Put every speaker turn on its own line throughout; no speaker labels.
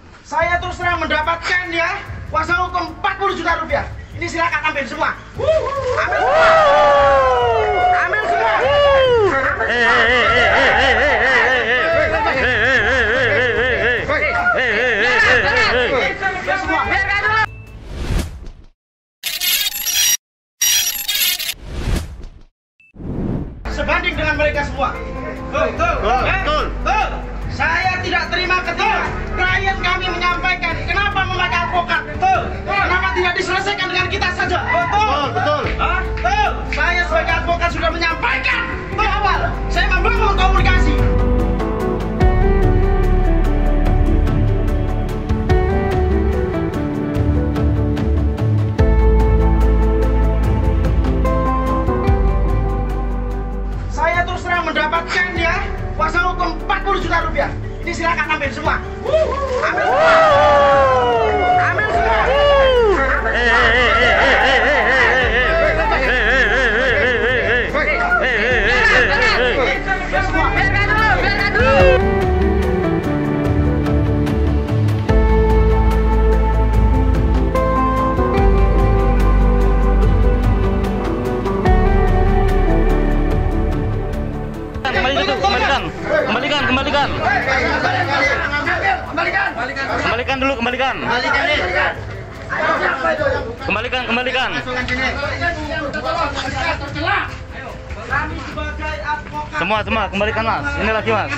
Saya terus terang mendapatkan ya kuasa hukum 40 juta rupiah. Ini silakan ambil semua. Ambil semua. Ambil semua. Sebanding dengan mereka semua. Betul. Saya tidak terima ketika klien kami menyampaikan kenapa memakai advokat. Kenapa tidak diselesaikan dengan kita saja. Betul. Saya sebagai advokat sudah menyampaikan di awal. Saya membangun komunikasi. Saya terus terang mendapatkan ya kuasa hukum 40 juta rupiah. Ini silakan ambil semua. Ambil semua. Ambil semua.
Kembalikan.
Kami sebagai advokat.
Semua kembalikan mas. Ini lagi mas.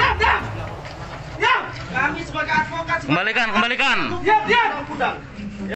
Kami sebagai advokat.
Kembalikan.
Diam.